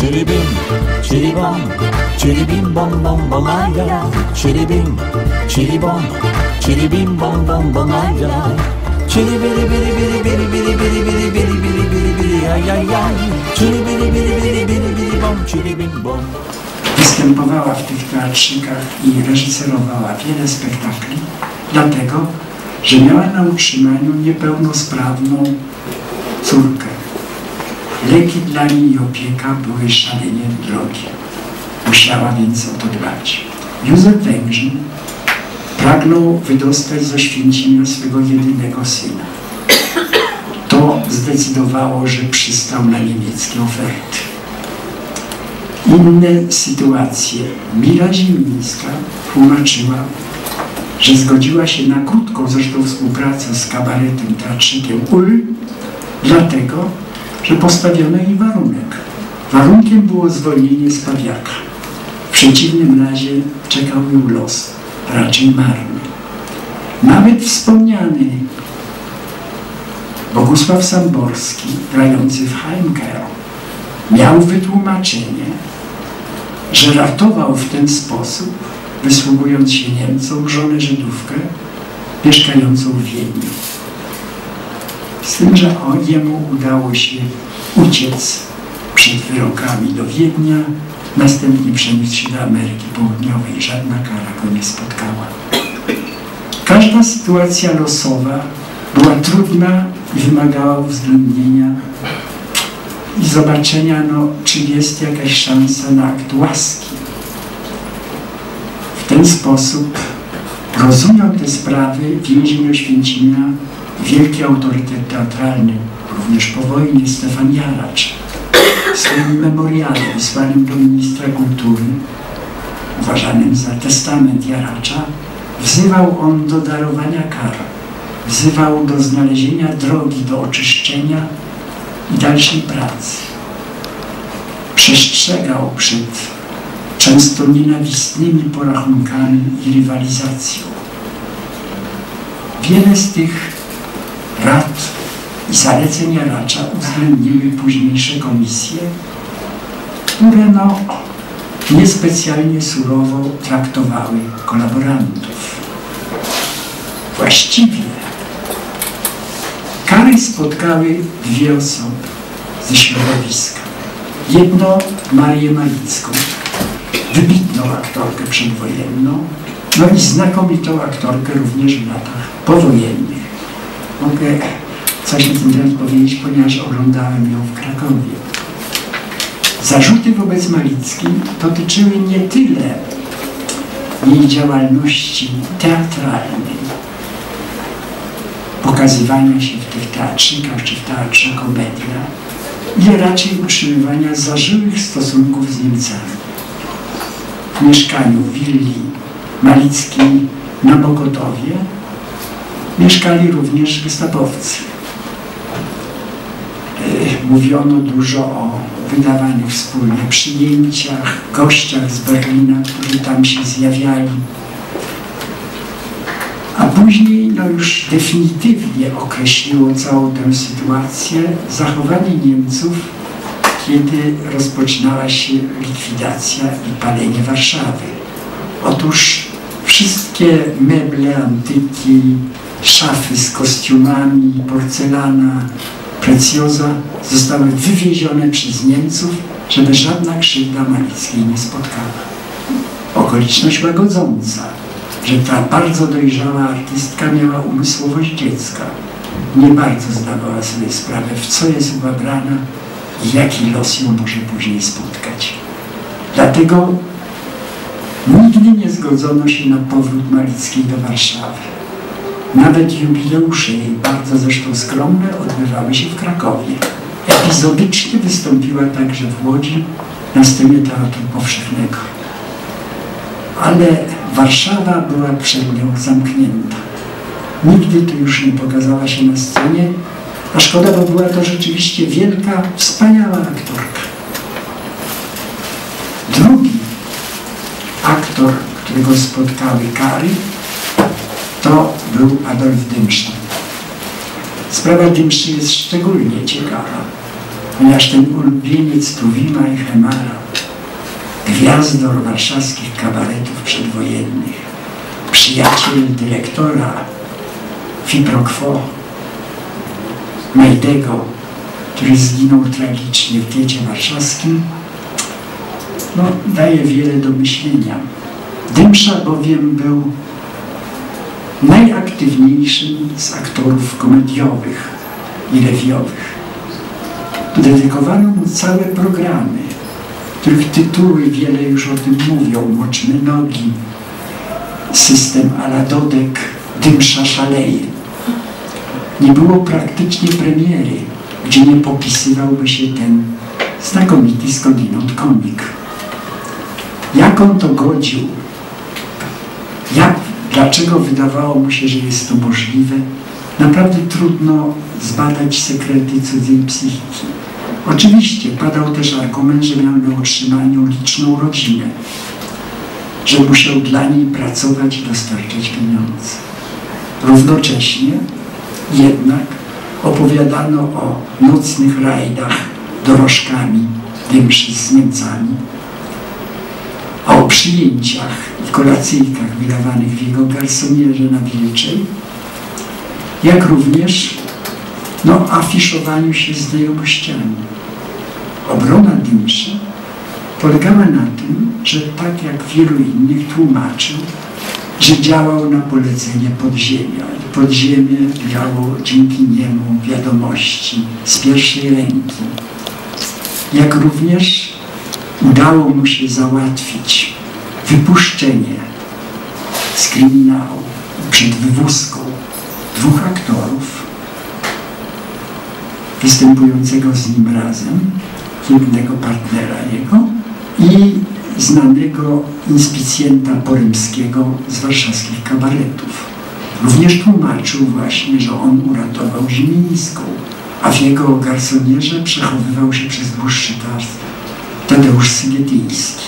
Chiribim, chiribom, chiribim bom bom bom ay ay. Chiribim, chiribom, chiribim bom bom bom ay ay. Chiribiri biri biri biri biri biri biri biri biri biri biri ay ay ay. Chiribiri biri biri biri biri bom, chiribim bom. Występowała w tych teatrzykach i reżyserowała wiele spektakli, dlatego, że miała na utrzymaniu niepełnosprawną córkę. Leki dla niej i opieka były szalenie drogie. Musiała więc o to dbać. Józef Węgrzyn pragnął wydostać z Oświęcimia swego jedynego syna. To zdecydowało, że przystał na niemieckie oferty. Inne sytuacje. Mila Ziemińska tłumaczyła, że zgodziła się na krótką zresztą współpracę z kabaretem, teatrzykiem Ulm, dlatego, że postawiono jej warunek. Warunkiem było zwolnienie z Pawiaka. W przeciwnym razie czekał ją los, raczej marny. Nawet wspomniany Bogusław Samborski, grający w Heimkehr, miał wytłumaczenie, że ratował w ten sposób, wysługując się Niemcom, żonę Żydówkę mieszkającą w Wiedniu. Z tym, że jemu udało się uciec przed wyrokami do Wiednia, następnie przeniósł się do Ameryki Południowej. Żadna kara go nie spotkała. Każda sytuacja losowa była trudna i wymagała uwzględnienia i zobaczenia, czy jest jakaś szansa na akt łaski. W ten sposób rozumiał te sprawy więzień Oświęcimia wielki autorytet teatralny, również po wojnie, Stefan Jaracz. W swoim memoriale wysłanym do ministra kultury, uważanym za testament Jaracza, wzywał on do darowania kar, wzywał do znalezienia drogi do oczyszczenia i dalszej pracy. Przestrzegał przed często nienawistnymi porachunkami i rywalizacją. Wiele z tych rad i zaleceń Jaracza uwzględniły późniejsze komisje, które niespecjalnie surowo traktowały kolaborantów. Właściwie kary spotkały dwie osoby ze środowiska. Jedno Marię Malicką, wybitną aktorkę przedwojenną, i znakomitą aktorkę również w latach powojennych. Mogę coś na ten temat powiedzieć, ponieważ oglądałem ją w Krakowie. Zarzuty wobec Malickiej dotyczyły nie tyle jej działalności teatralnej, pokazywania się w tych teatrzykach czy w Teatrze Komedia, ile raczej utrzymywania zażyłych stosunków z Niemcami. W mieszkaniu willi Malickiej na Mokotowie mieszkali również gestapowcy. Mówiono dużo o wydawanych wspólnie przyjęciach, gościach z Berlina, którzy tam się zjawiali. A później już definitywnie określiło całą tę sytuację zachowanie Niemców, kiedy rozpoczynała się likwidacja i palenie Warszawy. Otóż wszystkie meble, antyki, szafy z kostiumami, porcelana, precjoza zostały wywiezione przez Niemców, żeby żadna krzywda Malickiej nie spotkała. Okoliczność łagodząca, że ta bardzo dojrzała artystka miała umysłowość dziecka. Nie bardzo zdawała sobie sprawę, w co jest ubrana i jaki los ją może później spotkać. Dlatego nigdy nie zgodzono się na powrót Malickiej do Warszawy. Nawet jubileusze jej, bardzo zresztą skromne, odbywały się w Krakowie. Epizodycznie wystąpiła także w Łodzi na scenie Teatru Powszechnego. Ale Warszawa była przed nią zamknięta. Nigdy tu już nie pokazała się na scenie, a szkoda, bo była to rzeczywiście wielka, wspaniała aktorka. Drugi aktor, którego spotkały kary, to był Adolf Dymsztyn. Sprawa Dymsztyn jest szczególnie ciekawa, ponieważ ten ulubieniec Tuwima i Hemara, gwiazdor warszawskich kabaretów przedwojennych, przyjaciel dyrektora Fipro Quo Majdego, który zginął tragicznie w getcie warszawskim, no, daje wiele do myślenia. Dymsza bowiem był najaktywniejszym z aktorów komediowych i rewiowych. Dedykowano mu całe programy, których tytuły wiele już o tym mówią. Moczne nogi, System a la Dodek, Dymsza szaleje. Nie było praktycznie premiery, gdzie nie popisywałby się ten znakomity skądinąd komik. Jak on to godził? Dlaczego wydawało mu się, że jest to możliwe? Naprawdę trudno zbadać sekrety cudzej psychiki. Oczywiście padał też argument, że miał na utrzymaniu liczną rodzinę, że musiał dla niej pracować i dostarczać pieniądze. Równocześnie jednak opowiadano o nocnych rajdach dorożkami Dymszy z Niemcami, a o przyjęciach i kolacyjkach wydawanych w jego garsonierze na Wilczej, jak również afiszowaniu się znajomościami. Obrona Dymsza polegała na tym, że tak jak wielu innych tłumaczył, że działał na polecenie podziemia i podziemie miało dzięki niemu wiadomości z pierwszej ręki. Jak również udało mu się załatwić wypuszczenie z kryminału przed wywózką 2 aktorów występującego z nim razem, jednego partnera jego i znanego inspicjenta porymskiego z warszawskich kabaretów. Również tłumaczył właśnie, że on uratował Ziemińską, a w jego garsonierze przechowywał się przez dłuższy czas Tadeusz Sygietyński.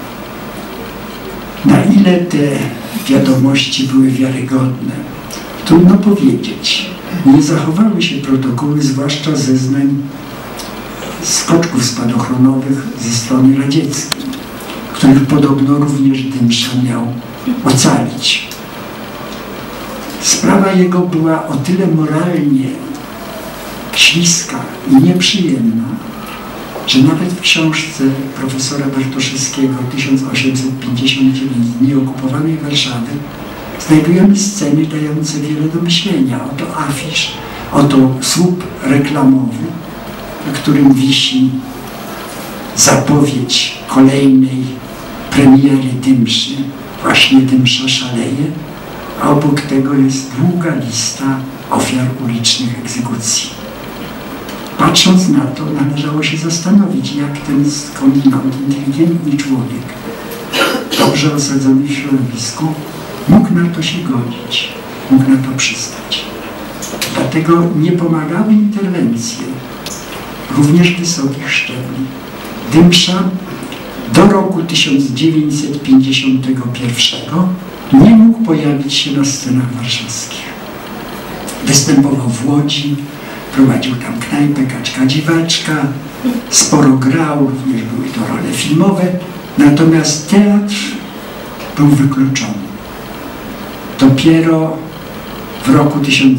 Na ile te wiadomości były wiarygodne, trudno powiedzieć. Nie zachowały się protokoły, zwłaszcza zeznań skoczków spadochronowych ze strony radzieckiej, których podobno również Dymsza miał ocalić. Sprawa jego była o tyle moralnie śliska i nieprzyjemna, że nawet w książce profesora Bartoszewskiego 1859 dni okupowanej Warszawy znajdujemy sceny dające wiele do myślenia. Oto afisz, oto słup reklamowy, na którym wisi zapowiedź kolejnej premiery Dymszy, właśnie Dymsza szaleje, a obok tego jest długa lista ofiar ulicznych egzekucji. Patrząc na to, należało się zastanowić, jak ten skądinąd inteligentny człowiek, dobrze osadzony w środowisku, mógł na to się godzić, mógł na to przystać. Dlatego nie pomagały interwencje, również wysokich szczebli. Dymsza do roku 1951 nie mógł pojawić się na scenach warszawskich. Występował w Łodzi, prowadził tam knajpę Kaczka Dziwaczka, sporo grał, również były to role filmowe, natomiast teatr był wykluczony. Dopiero w roku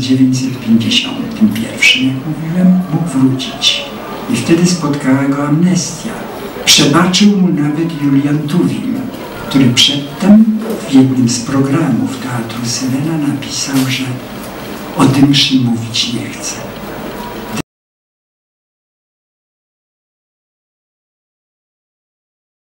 1951, jak mówiłem, mógł wrócić. I wtedy spotkała go amnestia. Przebaczył mu nawet Julian Tuwim, który przedtem w jednym z programów Teatru Syrena napisał, że o Dymszy mówić nie chce.